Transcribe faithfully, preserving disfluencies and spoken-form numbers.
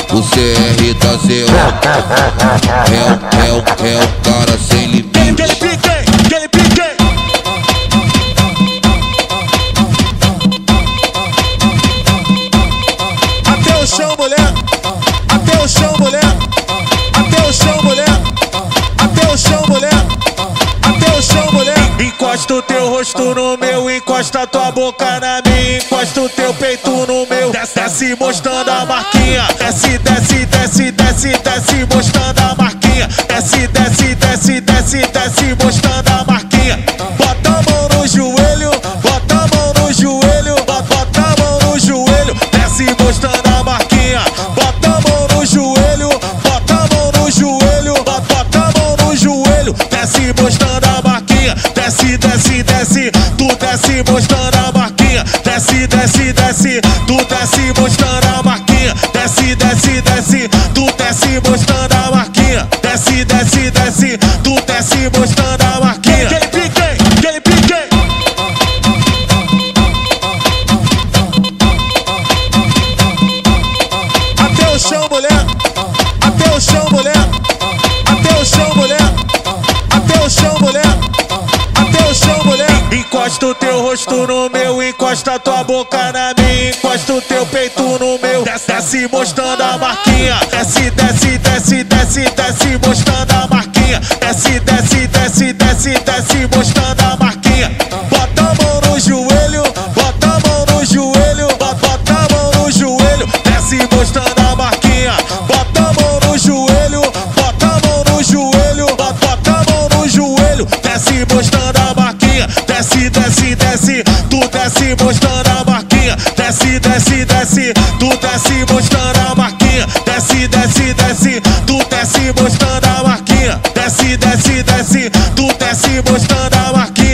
O C R tá C O. É o, é o, é o cara sem limite. Aquele pique, aquele pique. Até o chão, mulher. Até o chão, mulher. Até o chão, mulher. Até o chão, mulher. Até o chão, mulher. Encosta o teu rosto no meu, encosta tua boca na minha, encosta o teu peito no meu. Desce mostrando a marquinha. Desce, desce, desce, desce, desce mostrando a marquinha. Desce, desce, desce, desce, desce mostrando a marquinha. Bota a mão no joelho, bota a mão no joelho, bota a mão no joelho. Desce mostrando a marquinha. Bota a mão no joelho, bota a mão no joelho, bota a mão no joelho. Desce mostrando a marquinha. Desce, desce, desce, tu desce mostrando a marquinha. Desce, desce, desce, tu desce mostrando a marquinha. Desce, desce, desce, tu desce mostrando a marquinha. Desce, desce, desce, tu desce mostrando a marquinha. Aquele pique, aquele pique. Até o chão, mulher. Até o chão, mulher. Até o chão, mulher. Até o chão, mulher. Até o chão, mulher. Encosta o teu rosto no meu, encosta tua boca na minha, encosta o teu peito no meu. Desce mostrando a marquinha. Desce, desce, desce, desce, desce mostrando a marquinha. Desce, desce, desce, desce, desce mostrando a marquinha. Bota a mão no joelho, bota a mão no joelho, bota a mão no joelho. Desce mostrando a marquinha. Bota a mão no joelho, bota a mão no joelho, bota a mão no joelho. Desce mostrando a marquinha. Desce, desce, desce, tu desce mostrando a marquinha. Desce, desce, desce, tu desce mostrando a marquinha. Desce, desce, desce, tu desce mostrando a marquinha. Desce, desce, desce, tu desce mostrando a marquinha.